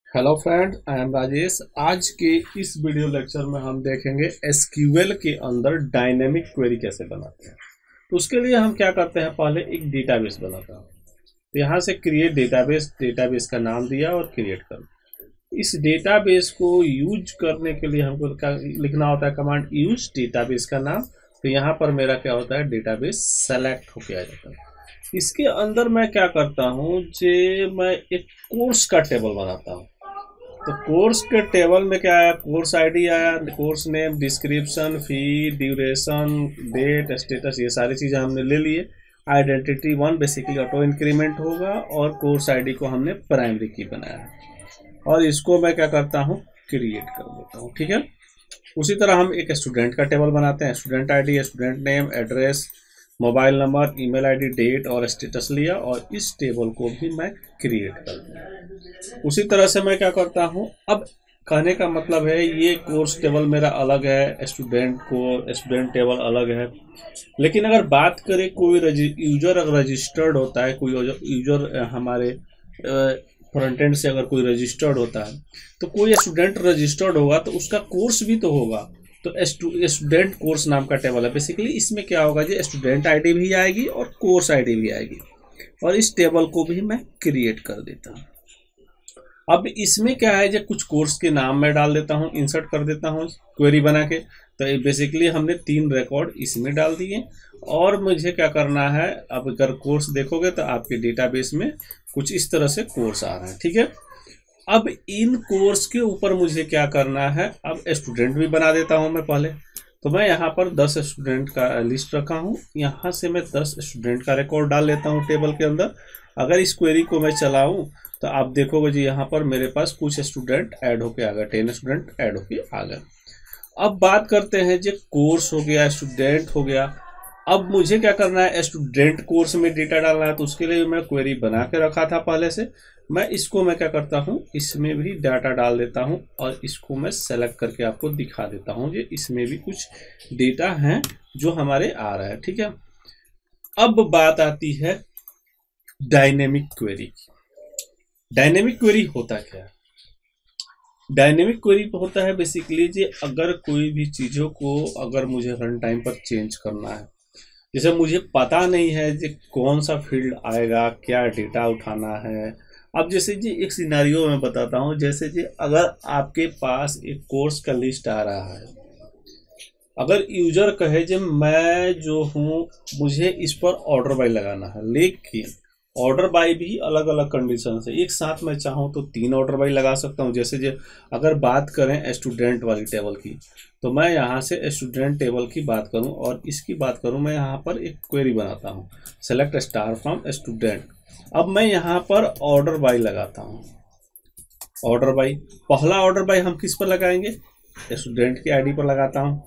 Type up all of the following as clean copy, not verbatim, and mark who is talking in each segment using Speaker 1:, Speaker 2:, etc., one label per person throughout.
Speaker 1: Hello friend, I am Rajesh. आज के इस वीडियो लेक्चर में हम देखेंगे एसक्यूएल के अंदर डायनेमिक क्वेरी कैसे बनाते हैं। तो उसके लिए हम क्या करते हैं, पहले एक डेटाबेस बनाता हूँ। तो यहाँ से क्रिएट डेटाबेस, डेटाबेस का नाम दिया और क्रिएट कर। इस डेटाबेस को यूज करने के लिए हमको क्या लिखना होता है, कमांड यूज डेटाबेस का नाम। तो यहाँ पर मेरा क्या होता है, डेटाबेस सेलेक्ट होके आ जाता है। इसके अंदर मैं क्या करता हूँ, मैं एक कोर्स का टेबल बनाता हूँ। तो कोर्स के टेबल में क्या आया, कोर्स आईडी आया, course name, description, fee, duration, date, status, ये सारी चीज़ें हमने ले लिए। आइडेंटिटी 1 बेसिकली ऑटो इंक्रीमेंट होगा और कोर्स आईडी को हमने प्राइमरी की बनाया है। और इसको मैं क्या करता हूँ, क्रिएट कर देता हूँ। ठीक है। उसी तरह हम एक स्टूडेंट का टेबल बनाते हैं। Student ID, student name, address, mobile number, email ID, date और स्टेटस लिया और इस टेबल को भी मैं क्रिएट कर दूँ। उसी तरह से मैं क्या करता हूँ, अब कहने का मतलब है ये कोर्स टेबल मेरा अलग है, स्टूडेंट टेबल अलग है। लेकिन अगर बात करें कोई यूजर अगर रजिस्टर्ड होता है, कोई यूजर हमारे फ्रंट एंड से अगर कोई रजिस्टर्ड होता है, तो कोई स्टूडेंट रजिस्टर्ड होगा तो उसका कोर्स भी तो होगा। तो स्टूडेंट कोर्स नाम का टेबल है। बेसिकली इसमें क्या होगा, जो स्टूडेंट आईडी भी आएगी और कोर्स आईडी भी आएगी। और इस टेबल को भी मैं क्रिएट कर देता हूँ। अब इसमें क्या है, जो कुछ कोर्स के नाम मैं डाल देता हूँ, इंसर्ट कर देता हूँ क्वेरी बना के। तो बेसिकली हमने 3 रिकॉर्ड इसमें डाल दिए। और मुझे क्या करना है, अब अगर कोर्स देखोगे तो आपके डेटाबेस में कुछ इस तरह से कोर्स आ रहा है। ठीक है। अब इन कोर्स के ऊपर मुझे क्या करना है, अब स्टूडेंट भी बना देता हूं मैं पहले। तो मैं यहाँ पर 10 स्टूडेंट का लिस्ट रखा हूँ। यहाँ से मैं 10 स्टूडेंट का रिकॉर्ड डाल लेता हूँ टेबल के अंदर। अगर इस क्वेरी को मैं चलाऊं तो आप देखोगे जी यहाँ पर मेरे पास कुछ स्टूडेंट ऐड होके आ गए, 10 स्टूडेंट ऐड होके आ गए। अब बात करते हैं, जो कोर्स हो गया, स्टूडेंट हो गया। अब मुझे क्या करना है, स्टूडेंट कोर्स में डेटा डालना है। तो उसके लिए मैं क्वेरी बना के रखा था पहले से। मैं क्या करता हूँ, इसमें भी डाटा डाल देता हूँ और इसको मैं सेलेक्ट करके आपको दिखा देता हूँ कि इसमें भी कुछ डेटा हैं जो हमारे आ रहा है। ठीक है। अब बात आती है डायनेमिक क्वेरी की। डायनेमिक क्वेरी होता क्या है? डायनेमिक क्वेरी होता है बेसिकली जी, अगर कोई भी चीज़ों को अगर मुझे रन टाइम पर चेंज करना है, जैसे मुझे पता नहीं है जी कौन सा फील्ड आएगा, क्या डेटा उठाना है। अब जैसे जी एक सिनारियो मैं बताता हूँ, जैसे जी अगर आपके पास एक कोर्स का लिस्ट आ रहा है, अगर यूजर कहे जी मैं जो हूँ मुझे इस पर ऑर्डर बाय लगाना है, लेकिन ऑर्डर बाय भी अलग अलग कंडीशन से, एक साथ मैं चाहूँ तो 3 ऑर्डर बाय लगा सकता हूँ। जैसे जो अगर बात करें स्टूडेंट वाली टेबल की, तो मैं यहाँ से स्टूडेंट टेबल की बात करूँ और इसकी बात करूँ, मैं यहाँ पर एक क्वेरी बनाता हूँ, सेलेक्ट स्टार फ्रॉम स्टूडेंट। अब मैं यहाँ पर ऑर्डर बाय लगाता हूँ। ऑर्डर बाय, पहला ऑर्डर बाय हम किस पर लगाएंगे, स्टूडेंट की आईडी पर लगाता हूँ।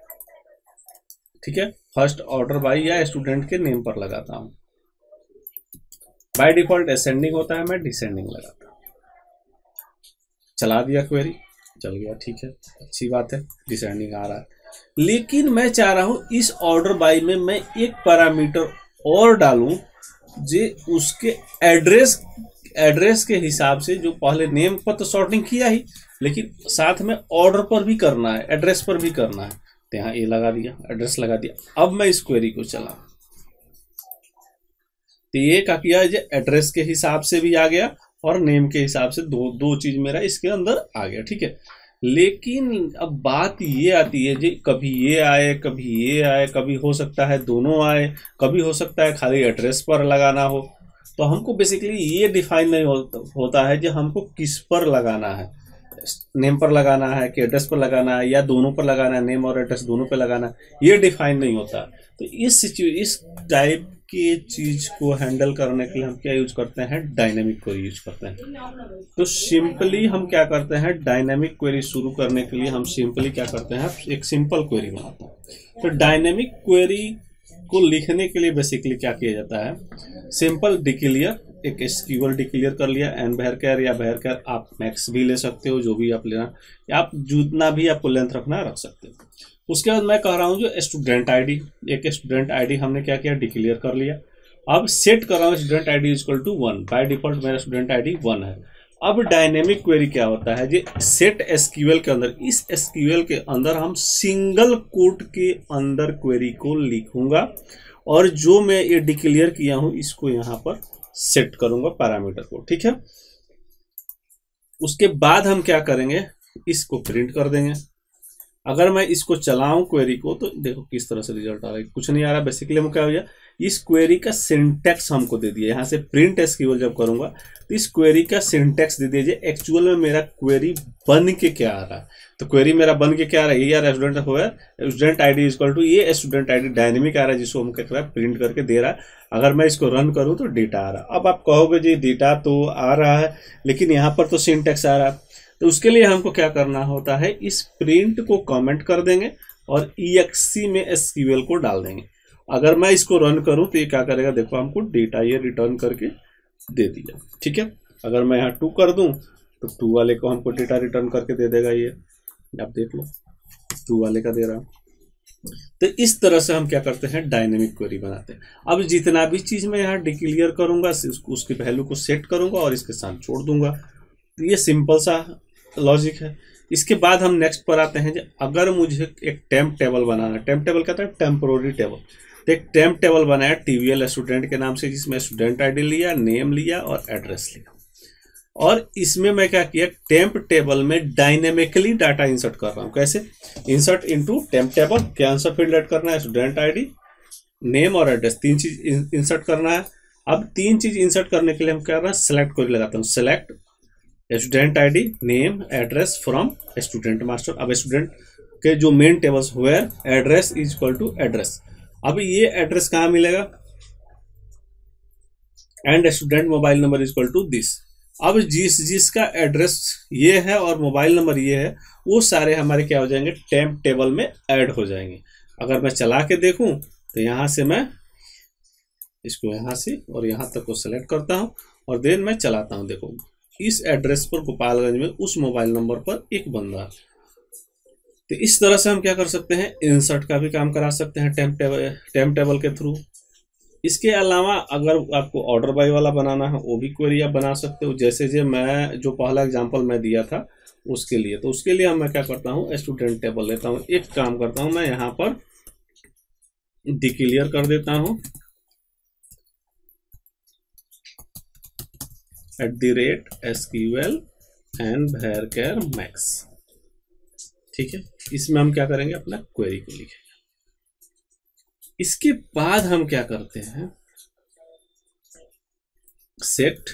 Speaker 1: ठीक है। फर्स्ट ऑर्डर बाय या स्टूडेंट के नेम पर लगाता हूँ। बाय डिफॉल्ट असेंडिंग होता है, मैं डिसेंडिंग लगाता हूँ। चला दिया क्वेरी, चल गया। ठीक है, अच्छी बात है, डिसेंडिंग आ रहा है। लेकिन मैं चाह रहा हूँ इस ऑर्डर बाय में मैं एक पैरामीटर और डालूं, जो उसके एड्रेस के हिसाब से, जो पहले नेम पर तो सॉर्टिंग किया ही, लेकिन साथ में ऑर्डर पर भी करना है, एड्रेस पर भी करना है। तो यहाँ ये लगा दिया, एड्रेस लगा दिया। अब मैं इस क्वेरी को चला, तो ये क्या किया, एड्रेस के हिसाब से भी आ गया और नेम के हिसाब से दो चीज मेरा इसके अंदर आ गया। ठीक है। लेकिन अब बात ये आती है जी, कभी ये आए कभी ये आए, कभी हो सकता है दोनों आए, कभी हो सकता है खाली एड्रेस पर लगाना हो। तो हमको बेसिकली ये डिफाइन नहीं होता है कि हमको किस पर लगाना है, नेम पर लगाना है कि एड्रेस पर लगाना है, या दोनों पर लगाना है, नेम और एड्रेस दोनों पर लगाना है, ये डिफाइन नहीं होता। तो इस टाइप की चीज को हैंडल करने के लिए हम क्या यूज करते हैं, डायनेमिक क्वेरी यूज करते हैं। तो सिंपली हम क्या करते हैं, डायनेमिक क्वेरी शुरू करने के लिए हम सिंपली क्या करते हैं, एक सिंपल क्वेरी बनाते हैं। तो डायनेमिक क्वेरी को लिखने के लिए बेसिकली क्या किया जाता है, सिंपल डिक्लेयर, एक एसक्यूएल डिक्लेयर कर लिया, एन var या var, आप मैक्स भी ले सकते हो, जो भी आप लेना, आप जितना भी आपको लेंथ रखना रख सकते हो। उसके बाद मैं कह रहा हूँ जो स्टूडेंट आईडी, एक स्टूडेंट आईडी हमने क्या किया, डिक्लेयर कर लिया। अब सेट कर रहा हूँ student ID equal to 1। By default मेरा स्टूडेंट आईडी 1 है। अब डायनेमिक क्वेरी क्या होता है, ये सेट एसक्यूएल के अंदर, इस एसक्यूएल के अंदर हम सिंगल कोट के अंदर क्वेरी को लिखूंगा और जो मैं ये डिक्लेयर किया हूं इसको यहां पर सेट करूंगा पैरामीटर को। ठीक है, उसके बाद हम क्या करेंगे, इसको प्रिंट कर देंगे। अगर मैं इसको चलाऊं क्वेरी को तो देखो किस तरह से रिजल्ट आ रहा है, कुछ नहीं आ रहा। बेसिकली हम क्या हो गया, इस क्वेरी का सिंटैक्स हमको दे दिया। यहाँ से प्रिंट एसक्यूएल जब करूंगा तो इस क्वेरी का सिंटैक्स दे दीजिए, एक्चुअल में मेरा क्वेरी बन के क्या आ रहा है। तो क्वेरी मेरा बन के क्या आ रहा है, ये यार स्टूडेंट आईडी इक्वल टू ये स्टूडेंट आईडी डायनेमिक आ रहा है, जिसको हम क्या कर रहा है प्रिंट करके दे रहा है। अगर मैं इसको रन करूं तो डेटा आ रहा है। अब आप कहोगे जी डेटा तो आ रहा है लेकिन यहाँ पर तो सिंटैक्स आ रहा है, तो उसके लिए हमको क्या करना होता है, इस प्रिंट को कमेंट कर देंगे और exe में एसक्यूएल को डाल देंगे। अगर मैं इसको रन करूं तो ये क्या करेगा, देखो हमको डेटा ये रिटर्न करके दे दिया। ठीक है, अगर मैं यहाँ 2 कर दूं तो 2 वाले को हमको डेटा रिटर्न करके दे देगा। ये आप देख लो 2 वाले का दे रहा है। तो इस तरह से हम क्या करते हैं, डायनेमिक क्वेरी बनाते हैं। अब जितना भी चीज मैं यहाँ डिक्लेयर करूंगा उसकी वैल्यू को सेट करूंगा और इसके साथ छोड़ दूंगा। तो ये सिंपल सा लॉजिक है। इसके बाद हम नेक्स्ट पर आते हैं, अगर मुझे एक टेम्प टेबल बनाना है, टेम्प टेबल कहते हैं टेम्पोररी टेबल। तो एक टेम्प टेबल बनाया TVL स्टूडेंट के नाम से, जिसमें स्टूडेंट आईडी लिया, नेम लिया और एड्रेस लिया। और इसमें मैं क्या किया, टेम्प टेबल में डायनेमिकली डाटा इंसर्ट कर रहा हूँ। कैसे, इंसर्ट इनटू टेम्प टेबल, क्या आंसर फील्ड ऐड करना है, स्टूडेंट आईडी, नेम और एड्रेस, 3 चीज इंसर्ट करना है। अब 3 चीज इंसर्ट करने के लिए हम क्या कर रहे हैं, सेलेक्ट क्वेरी लगाता हूँ, select student ID, name, address from student master. अब स्टूडेंट के जो main tables where address is equal to address. अब ये एड्रेस कहाँ मिलेगा, and student mobile number is equal to this. अब जिसका एड्रेस ये है और मोबाइल नंबर ये है, वो सारे हमारे क्या हो जाएंगे, टेम्प टेबल में ऐड हो जाएंगे। अगर मैं चला के देखूं तो यहां से मैं इसको यहां से और यहां तक को सेलेक्ट करता हूं और देन मैं चलाता हूं। देखो इस एड्रेस पर गोपालगंज में उस मोबाइल नंबर पर एक बंदा। तो इस तरह से हम क्या कर सकते हैं, इंसर्ट का भी काम करा सकते हैं टेम्प टेबल के थ्रू। इसके अलावा अगर आपको ऑर्डर बाय वाला बनाना है वो भी क्वेरी आप बना सकते हो, जैसे मैं जो पहला एग्जांपल मैं दिया था उसके लिए। तो उसके लिए मैं क्या करता हूँ, स्टूडेंट टेबल लेता हूँ। एक काम करता हूँ, मैं यहाँ पर डिक्लेयर कर देता हूँ @SQL and varchar max। ठीक है, इसमें हम क्या करेंगे, अपना क्वेरी को लिखेंगे। इसके बाद हम क्या करते हैं, set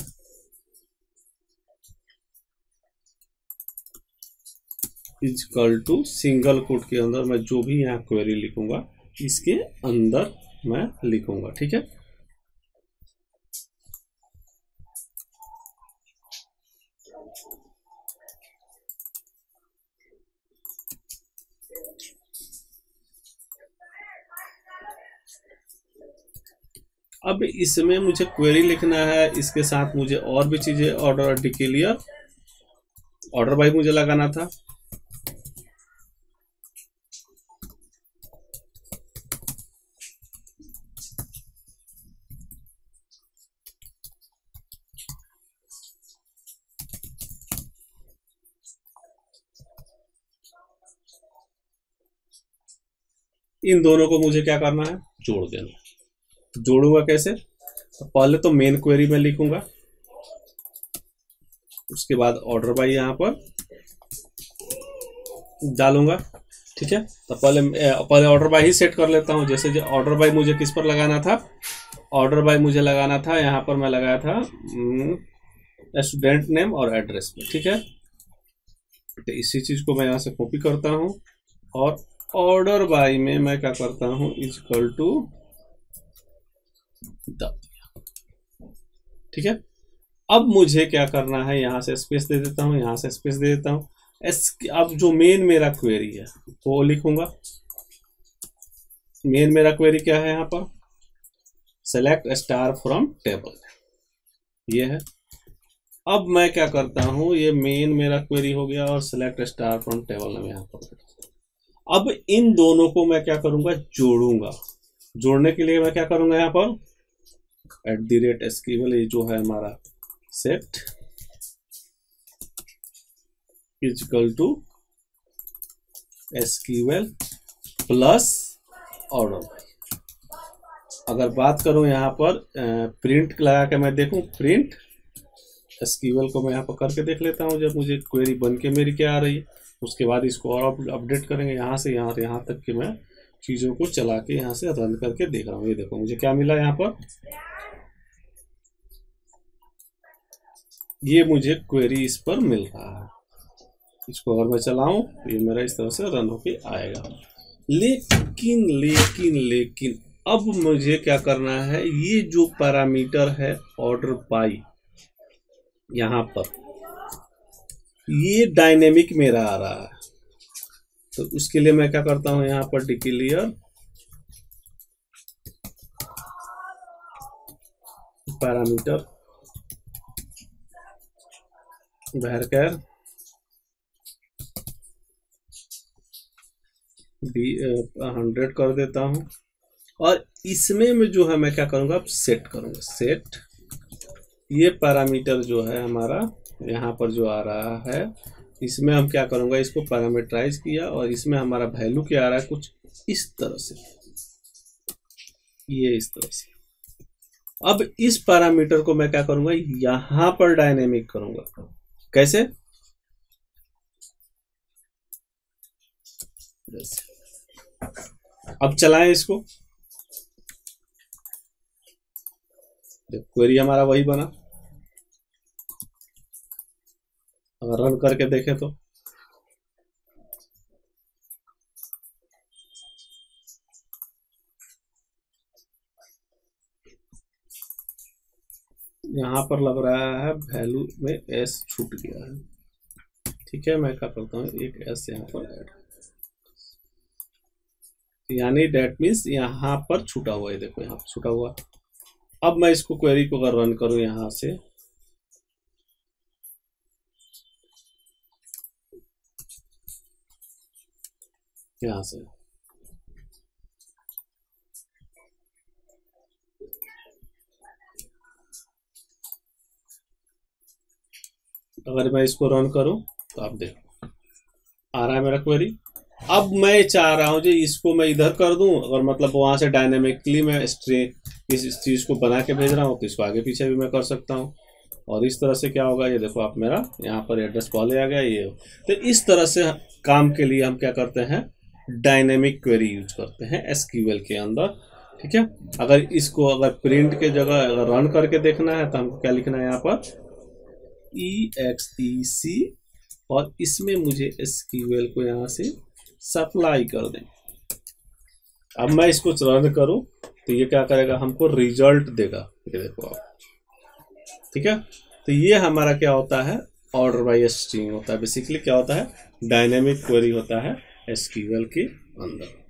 Speaker 1: equal to single quote के अंदर मैं जो भी यहाँ क्वेरी लिखूंगा इसके अंदर मैं लिखूंगा। ठीक है, अब इसमें मुझे क्वेरी लिखना है, इसके साथ मुझे और भी चीजें ऑर्डर डिक्लेयर ऑर्डर बाय मुझे लगाना था। इन दोनों को मुझे क्या करना है, जोड़ देना। जोड़ूंगा कैसे, तो पहले तो मेन क्वेरी में लिखूंगा, उसके बाद ऑर्डर बाय यहां पर डालूंगा। ठीक है, तो पहले ऑर्डर बाय ही सेट कर लेता हूं। जैसे जो ऑर्डर बाय मुझे किस पर लगाना था, ऑर्डर बाय मुझे लगाना था यहां पर, मैं लगाया था स्टूडेंट नेम और एड्रेस पे। ठीक है, तो इसी चीज को मैं यहां से कॉपी करता हूं और ऑर्डर बाय में मैं क्या करता हूं, इज इक्वल टू द। ठीक है, अब मुझे क्या करना है, यहां से स्पेस दे देता हूं, यहां से स्पेस दे देता हूं। अब जो मेन मेरा क्वेरी है वो लिखूंगा। मेन मेरा क्वेरी क्या है, यहां पर सेलेक्ट स्टार फ्रॉम टेबल, ये है। अब मैं क्या करता हूं, ये मेन मेरा क्वेरी हो गया और सेलेक्ट स्टार फ्रॉम टेबल में यहां पर। अब इन दोनों को मैं क्या करूंगा, जोड़ूंगा। जोड़ने के लिए मैं क्या करूंगा, यहाँ पर @SQL, ये जो है हमारा set equal to SQL plus order by. अगर बात करूं यहाँ पर प्रिंट लगा के मैं देखूं, प्रिंट SQL को मैं यहाँ पर करके देख लेता हूँ, जब मुझे क्वेरी बन के मेरी क्या आ रही है। उसके बाद इसको और अपडेट करेंगे यहाँ से यहाँ तक कि मैं चीज़ों को चला के यहाँ से रन करके देख रहा हूँ। ये देखो मुझे क्या मिला यहाँ पर, ये मुझे क्वेरी इस पर मिल रहा है। इसको अगर मैं चलाऊं तो ये मेरा इस तरह से रन होके आएगा। लेकिन लेकिन लेकिन अब मुझे क्या करना है, ये जो पैरामीटर है ऑर्डर बाई यहाँ पर, ये डायनेमिक मेरा आ रहा है। तो उसके लिए मैं क्या करता हूं, यहाँ पर डिक्लेयर पैरामीटर varchar 100 कर देता हूं। और इसमें में जो है मैं क्या करूंगा, अब सेट करूंगा। सेट ये पैरामीटर जो है हमारा यहाँ पर जो आ रहा है, इसमें हम क्या करूंगा, इसको पैरामीटराइज किया और इसमें हमारा वैल्यू क्या आ रहा है, कुछ इस तरह से, ये इस तरह से। अब इस पैरामीटर को मैं क्या करूंगा, यहां पर डायनेमिक करूंगा। कैसे, अब चलाएं इसको, क्वेरी हमारा वही बना। अगर रन करके देखें तो यहाँ पर लग रहा है वैल्यू में S छूट गया है। ठीक है, मैं क्या करता हूँ, एक S यहाँ पर ऐड, यानी डेट मीन्स यहाँ पर छूटा हुआ है। देखो यहाँ पर छूटा हुआ। अब मैं इसको क्वेरी को अगर रन करूँ यहाँ से, यहाँ से अगर मैं इसको रन करूं तो आप देखो आ रहा है मेरा क्वेरी। अब मैं चाह रहा हूं जो इसको मैं इधर कर दूं, अगर मतलब वहां से डायनेमिकली मैं स्ट्रिंग इस चीज को बना के भेज रहा हूं तो इसको आगे पीछे भी मैं कर सकता हूं। और इस तरह से क्या होगा, ये देखो आप मेरा यहाँ पर एड्रेस पहले आ गया ये। तो इस तरह से काम के लिए हम क्या करते हैं, डायनेमिक क्वेरी यूज करते हैं SQL के अंदर। ठीक है, अगर इसको अगर प्रिंट के जगह अगर रन करके देखना है तो हमको क्या लिखना है, यहाँ पर EXEC और इसमें मुझे SQL को यहाँ से सप्लाई कर दें। अब मैं इसको रन करूं तो ये क्या करेगा, हमको रिजल्ट देगा। ये देखो आप, ठीक है। तो ये हमारा क्या होता है, ऑर्डर बाय स्ट्रिंग होता है। बेसिकली क्या होता है, डायनेमिक क्वेरी होता है SQL के अंदर।